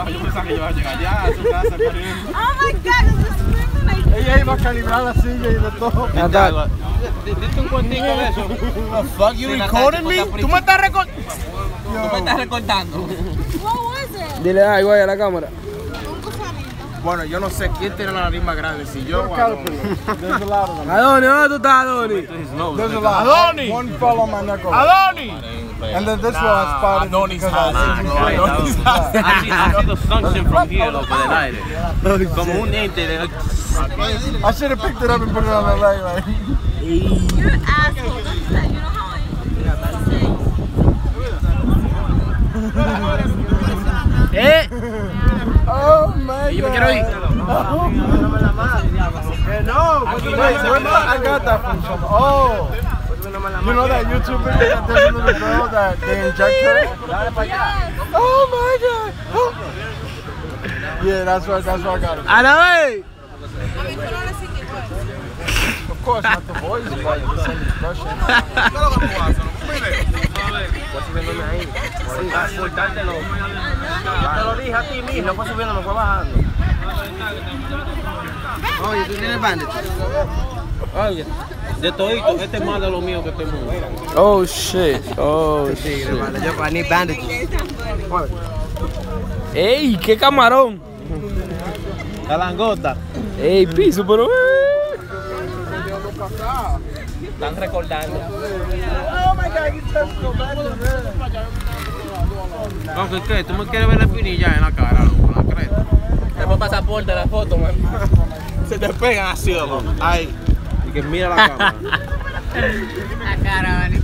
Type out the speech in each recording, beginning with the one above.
Yo pensaba que iba a llegar ya a su casa corriendo. Oh my God, this is screaming. Ella iba a calibrar la silla y de todo. Diste un cuentico de eso. The fuck, you recording me? ¿Tú me estás recordando? Tú me estás recortando. What was it? Dile algo ahí a la cámara. Un gusanito. Bueno, yo no sé quién tiene la nariz más grande, si yo o Adoni. There's a lot of them. Adoni, ¿dónde tú estás, Adoni? There's a lot. Adoni! One fell on my knuckle. Adoni! And then this one I spotted Adoni's because house. Ha sido sunshine from here, loco, del aire. Como un ente de... I should have picked it up and put it on the leg, right? You're an asshole. Don't do that. You know how I Oh my God. Yo me quiero ir. No, wait, I got that from some. Oh. You know that YouTube video that there's a little girl that they inject her? Oh my God! Oh. Yeah, that's where I got it. ¡Anabel! Of course, not the voice, but the same expression. Te lo dije a ti mismo, no fue subiendo, me fue bajando. Oye, ¿tú tienes bandit? Oye, de todito, este es más de lo mío que este mundo. Oh shit, oh shit. Yo need bandages. ¡Ey, qué camarón! La langota. ¡Ey, piso, pero! Están recordando. Oh my God, you just go back to there. Aunque, ¿qué? ¿Tú me quieres ver la espinilla en la cara, loco? La creta. Después pasaporte la foto, man. Se te pegan así, loco. Ahí. Y que mira la cámara. La cara, vale.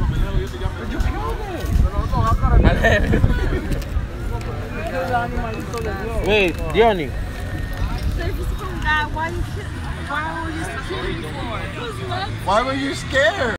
Wait, Johnny. Why were you killing me for? Why were you scared?